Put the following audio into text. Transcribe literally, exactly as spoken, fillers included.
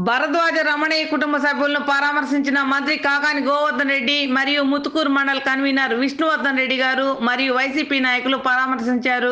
భరద్వాజ రమణయ్య కుటుంబ సభ్యులను పరామర్శించిన మంత్రి కాకాని గోవర్ధన్ రెడ్డి మరియు ముతుకూరు మండల్ కన్వీనర్ విష్ణువర్ధన్ రెడ్డి గారు మరియు వైసీపీ నాయకులు పరామర్శించారు.